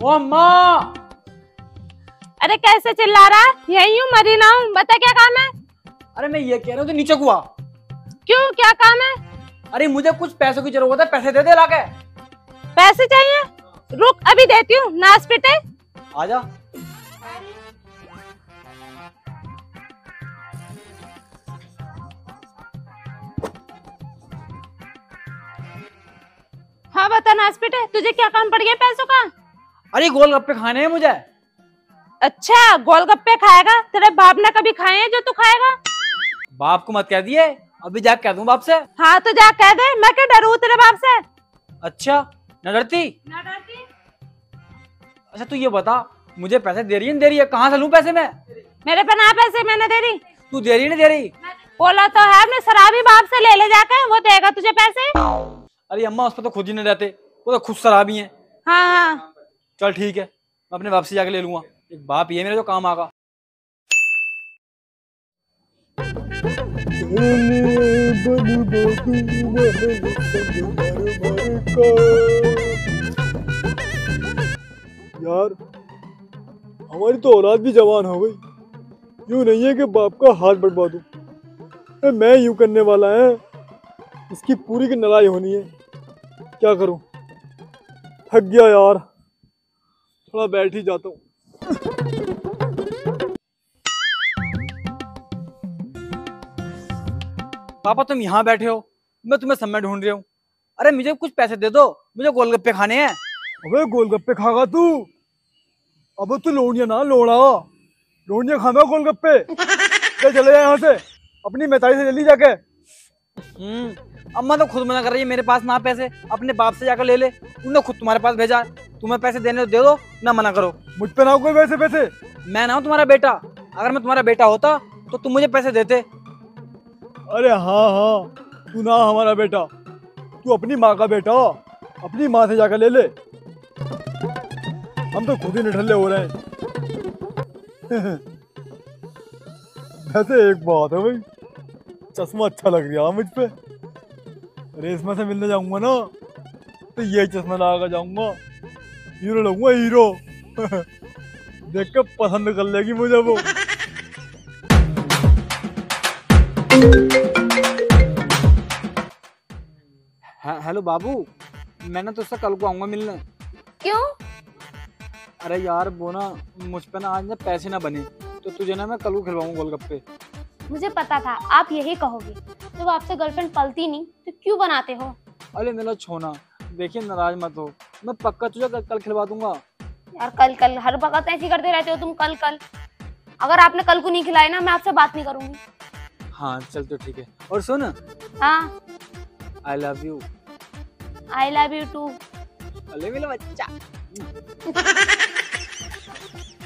ओ अम्मा। अरे कैसे चिल्ला रहा है? यही हूँ, मरी ना हूँ। बता क्या काम है? अरे मैं ये कह रहा हूँ तो नीचे कुआ। क्यों, क्या काम है? अरे मुझे कुछ पैसों की जरूरत है, पैसे दे दे लाके। पैसे चाहिए? रुक अभी देती हूँ। नाच पिटे। आजा। हाँ बता नाच पिटे, तुझे क्या काम पड़ गया पैसों का? अरे गोलगप्पे खाने हैं मुझे। अच्छा गोलगप्पे खाएगा? तेरे बाप ने कभी खाए हैं जो तू खाएगा? बाप को मत कह दिए, अभी जाके कह दूं बाप से। हाँ तो जा कह दे, मैं क्या डरूं तेरे बाप से? अच्छा न डरती? ना डरती। अच्छा तू ये बता, मुझे पैसे दे रही है, दे रही है? कहाँ से लूं पैसे मैं? मेरे पे ना पैसे मैंने दे रही। तू दे रही है, नहीं दे रही? बोला तो है अपने शराबी बाप से ले जाके, वो देगा तुझे पैसे। अरे अम्मा उस पर तो खुद ही नहीं रहते, वो तो खुद शराबी हैं। हाँ हाँ चल ठीक है, मैं अपने बाप से जाके ले लूंगा। एक बाप ये मेरा जो काम आगा। यार हमारी तो औलाद भी जवान हो गई, यूं नहीं है कि बाप का हाथ बटवा दूं। मैं यूं करने वाला है, इसकी पूरी की लड़ाई होनी है। क्या करूं, थक गया यार, थोड़ा बैठ ही जाता हूँ। पापा तुम यहाँ बैठे हो, मैं तुम्हें समय ढूंढ रहा हूँ। अरे मुझे कुछ पैसे दे दो, मुझे गोलगप्पे खाने हैं। अबे गोलगप्पे खागा तू? अब तू लोनिया ना लोड़ा, लोनिया खाना गोलगप्पे। चले यहाँ से, अपनी मैतारी से जल्दी जाके। अम्मा तो खुद मना कर रही है, मेरे पास ना पैसे, अपने बाप से जाकर ले ले। उन्होंने खुद तुम्हारे पास भेजा है, तुम्हें पैसे देने दे दो ना मना करो। मुझ पे ना कोई वैसे पैसे। मैं ना हूँ तुम्हारा बेटा, अगर मैं तुम्हारा बेटा होता तो तुम मुझे पैसे देते। अरे हाँ हाँ, तू ना हमारा बेटा, तू अपनी माँ का बेटा, अपनी माँ से जाकर ले ले। हम तो खुद ही निठल्ले हो रहे हैं। वैसे एक बात है भाई, चश्मा अच्छा लग रहा है मुझ पे। रेशमा से मिलने जाऊंगा ना तो यही चश्मा लगा कर जाऊंगा, हीरो लगूंगा हीरो। देख कर पसंद कर लेगी मुझे वो। हेलो बाबू, मैं ना तुझसे कल को आऊंगा मिलने। क्यों? अरे यार वो ना मुझ पे ना आज ना पैसे ना बने, तो तुझे ना मैं कल को खिलवाऊंगा गोलगप्पे। मुझे पता था आप यही कहोगे, जब आपसे गर्लफ्रेंड पलती नहीं तो क्यों बनाते हो? अरे मेरा छोना, देखिए नाराज मत हो, मैं पक्का तुझे कल खिलवा दूंगा। यार कल कल हर वक्त ऐसे करते रहते हो तुम, कल कल। अगर आपने कल को नहीं खिलाए ना, मैं आपसे बात नहीं करूंगी। हाँ चल तो ठीक है। और सुन, हाँ I love you. I love you too. अरे मेरा बच्चा।